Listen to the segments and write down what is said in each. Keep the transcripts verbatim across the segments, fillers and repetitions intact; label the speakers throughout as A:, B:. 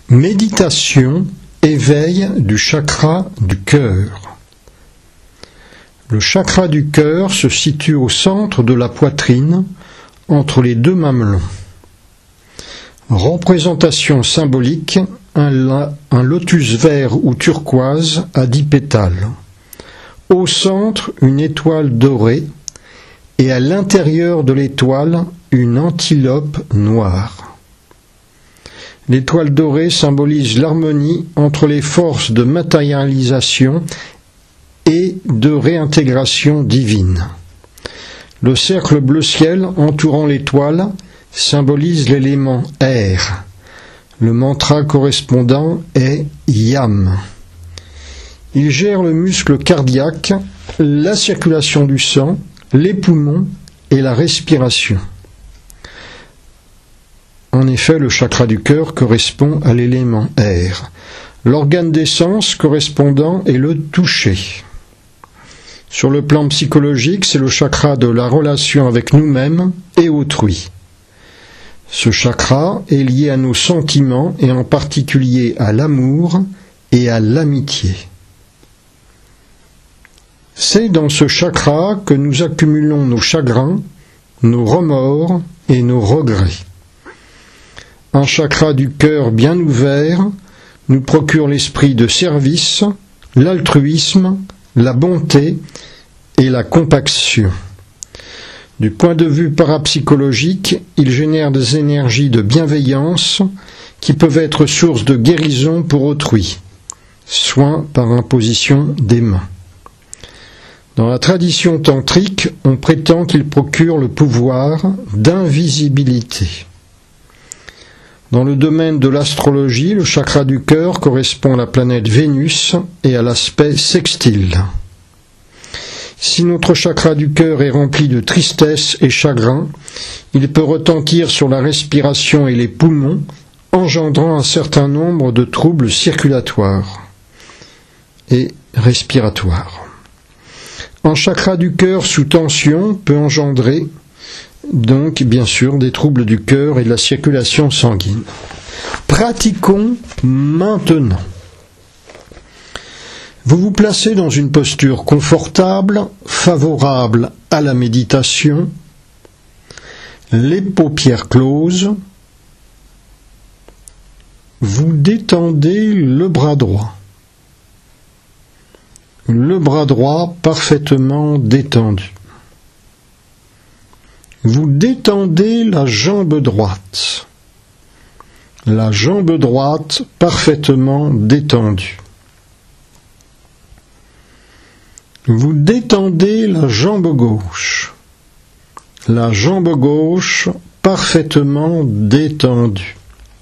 A: Méditation, éveil du chakra du cœur. Le chakra du cœur se situe au centre de la poitrine, entre les deux mamelons. Représentation symbolique, un, un lotus vert ou turquoise à dix pétales. Au centre, une étoile dorée, et à l'intérieur de l'étoile, une antilope noire. L'étoile dorée symbolise l'harmonie entre les forces de matérialisation et de réintégration divine. Le cercle bleu ciel entourant l'étoile symbolise l'élément air. Le mantra correspondant est Yam. Il gère le muscle cardiaque, la circulation du sang, les poumons et la respiration. En effet, le chakra du cœur correspond à l'élément air. L'organe des sens correspondant est le toucher. Sur le plan psychologique, c'est le chakra de la relation avec nous-mêmes et autrui. Ce chakra est lié à nos sentiments et en particulier à l'amour et à l'amitié. C'est dans ce chakra que nous accumulons nos chagrins, nos remords et nos regrets. Un chakra du cœur bien ouvert nous procure l'esprit de service, l'altruisme, la bonté et la compaction. Du point de vue parapsychologique, il génère des énergies de bienveillance qui peuvent être source de guérison pour autrui, soin par imposition des mains. Dans la tradition tantrique, on prétend qu'il procure le pouvoir d'invisibilité. Dans le domaine de l'astrologie, le chakra du cœur correspond à la planète Vénus et à l'aspect sextile. Si notre chakra du cœur est rempli de tristesse et chagrin, il peut retentir sur la respiration et les poumons, engendrant un certain nombre de troubles circulatoires et respiratoires. Un chakra du cœur sous tension peut engendrer donc, bien sûr, des troubles du cœur et de la circulation sanguine. Pratiquons maintenant. Vous vous placez dans une posture confortable, favorable à la méditation, les paupières closes. Vous détendez le bras droit. Le bras droit parfaitement détendu. Vous détendez la jambe droite. La jambe droite parfaitement détendue. Vous détendez la jambe gauche. La jambe gauche parfaitement détendue.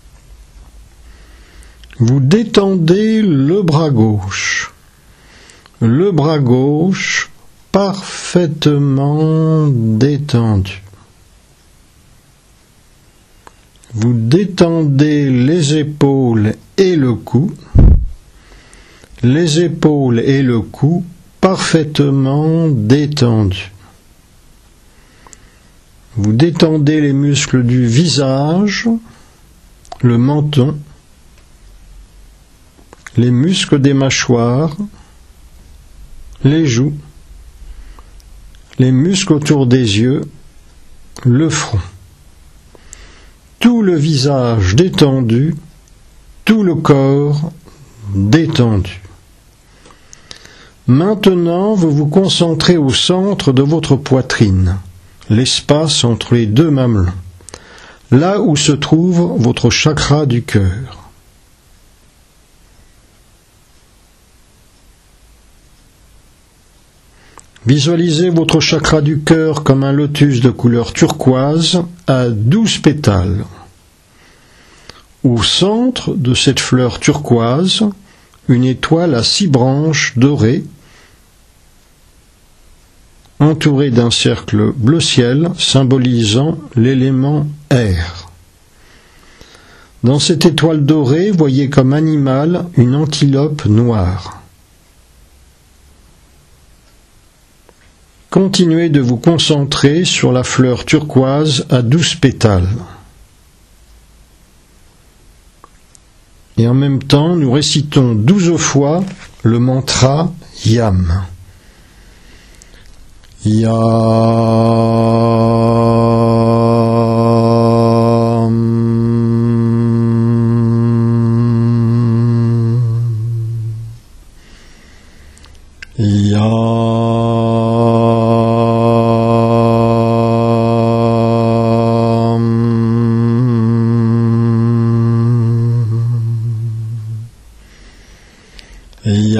A: Vous détendez le bras gauche. Le bras gauche parfaitement détendu. Vous détendez les épaules et le cou, les épaules et le cou parfaitement détendus. Vous détendez les muscles du visage, le menton, les muscles des mâchoires, les joues, les muscles autour des yeux, le front. Tout le visage détendu, tout le corps détendu. Maintenant, vous vous concentrez au centre de votre poitrine, l'espace entre les deux mamelons, là où se trouve votre chakra du cœur. Visualisez votre chakra du cœur comme un lotus de couleur turquoise à douze pétales. Au centre de cette fleur turquoise, une étoile à six branches dorées, entourée d'un cercle bleu ciel symbolisant l'élément air. Dans cette étoile dorée, voyez comme animal une antilope noire. Continuez de vous concentrer sur la fleur turquoise à douze pétales. et en même temps nous récitons douze fois le mantra Yam. Yam. Yam.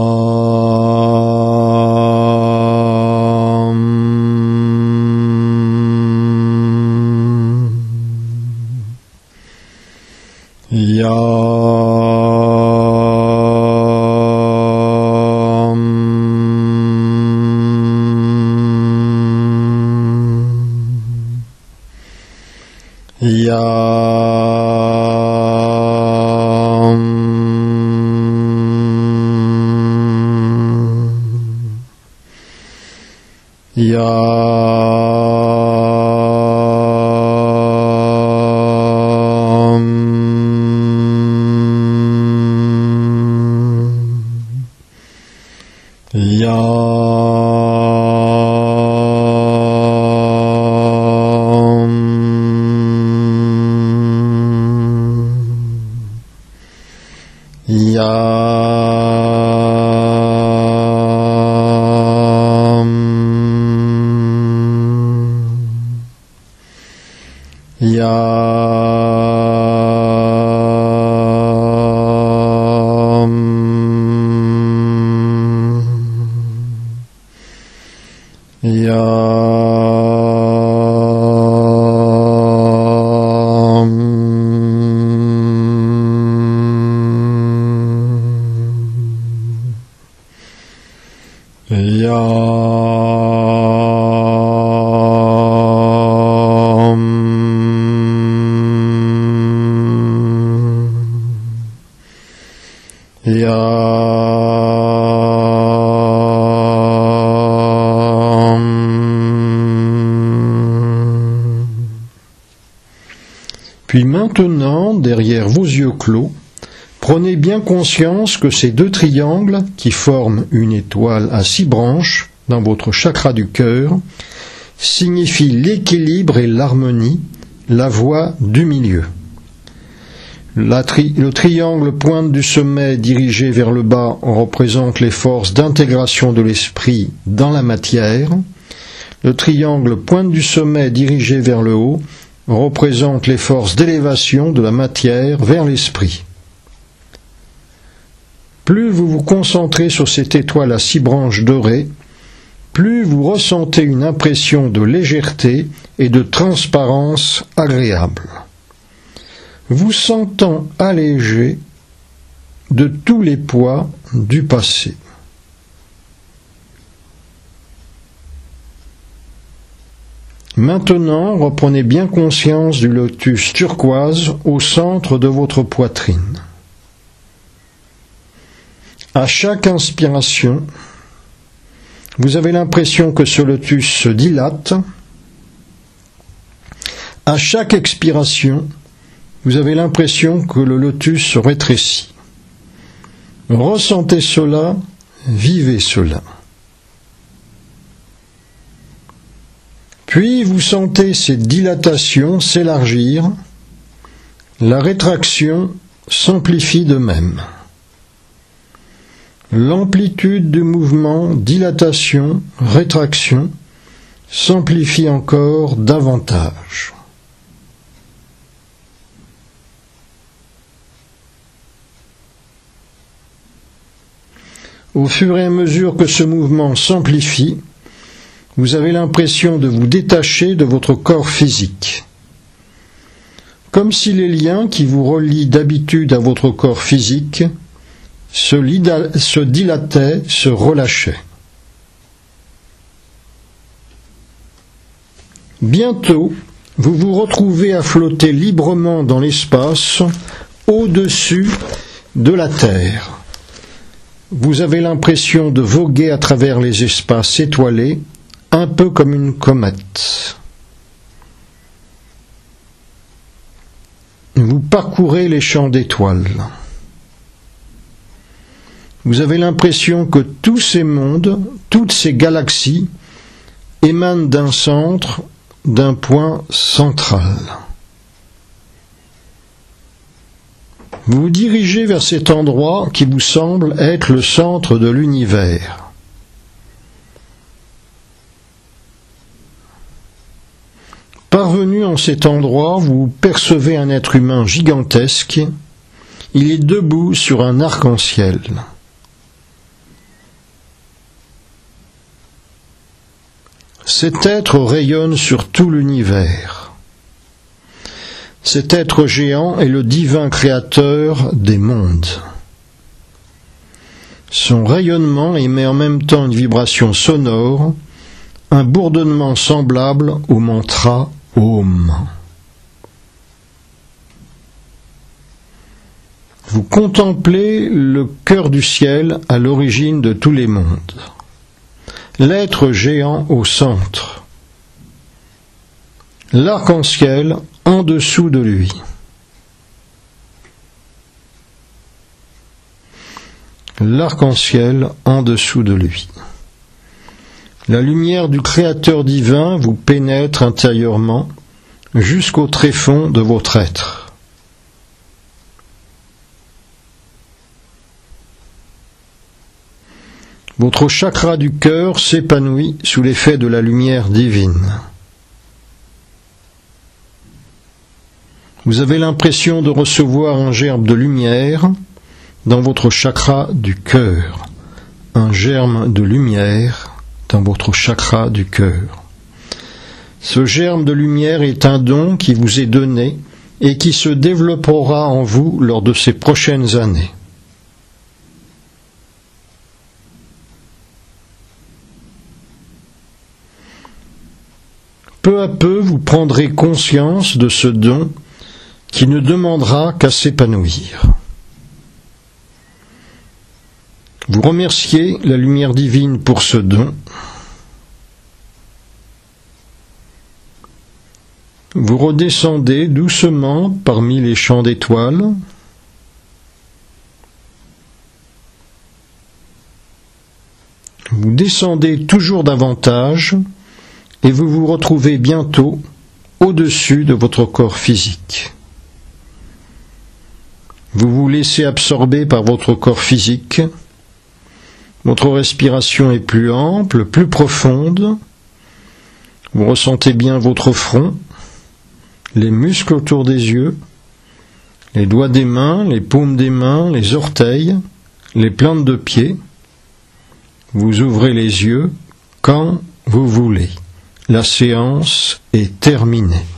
A: Puis maintenant, derrière vos yeux clos, prenez bien conscience que ces deux triangles, qui forment une étoile à six branches dans votre chakra du cœur, signifient l'équilibre et l'harmonie, la voie du milieu. La tri- le triangle pointe du sommet dirigé vers le bas représente les forces d'intégration de l'esprit dans la matière. Le triangle pointe du sommet dirigé vers le haut représente les forces d'élévation de la matière vers l'esprit. Plus vous vous concentrez sur cette étoile à six branches dorées, plus vous ressentez une impression de légèreté et de transparence agréable, vous sentant allégé de tous les poids du passé. Maintenant, reprenez bien conscience du lotus turquoise au centre de votre poitrine. À chaque inspiration, vous avez l'impression que ce lotus se dilate. À chaque expiration, vous avez l'impression que le lotus se rétrécit. Ressentez cela, vivez cela. Puis vous sentez cette dilatation s'élargir, la rétraction s'amplifie de même. L'amplitude du mouvement dilatation, rétraction s'amplifie encore davantage. Au fur et à mesure que ce mouvement s'amplifie, vous avez l'impression de vous détacher de votre corps physique, comme si les liens qui vous relient d'habitude à votre corps physique se, lida- se dilataient, se relâchaient. Bientôt, vous vous retrouvez à flotter librement dans l'espace, au-dessus de la Terre. Vous avez l'impression de voguer à travers les espaces étoilés, un peu comme une comète. Vous parcourez les champs d'étoiles. Vous avez l'impression que tous ces mondes, toutes ces galaxies, émanent d'un centre, d'un point central. Vous vous dirigez vers cet endroit qui vous semble être le centre de l'univers. Parvenu en cet endroit, vous percevez un être humain gigantesque. Il est debout sur un arc-en-ciel. Cet être rayonne sur tout l'univers. Cet être géant est le divin créateur des mondes. Son rayonnement émet en même temps une vibration sonore, un bourdonnement semblable au mantra Om. Vous contemplez le cœur du ciel à l'origine de tous les mondes. L'être géant au centre. L'arc-en-ciel en dessous de lui. L'arc-en-ciel en dessous de lui. La lumière du Créateur divin vous pénètre intérieurement jusqu'au tréfonds de votre être. Votre chakra du cœur s'épanouit sous l'effet de la lumière divine. Vous avez l'impression de recevoir un germe de lumière dans votre chakra du cœur. Un germe de lumière dans votre chakra du cœur. Ce germe de lumière est un don qui vous est donné et qui se développera en vous lors de ces prochaines années. Peu à peu, vous prendrez conscience de ce don qui ne demandera qu'à s'épanouir. Vous remerciez la lumière divine pour ce don. Vous redescendez doucement parmi les champs d'étoiles. Vous descendez toujours davantage et vous vous retrouvez bientôt au-dessus de votre corps physique. Vous vous laissez absorber par votre corps physique. Votre respiration est plus ample, plus profonde. Vous ressentez bien votre front, les muscles autour des yeux, les doigts des mains, les paumes des mains, les orteils, les plantes de pied. Vous ouvrez les yeux quand vous voulez. La séance est terminée.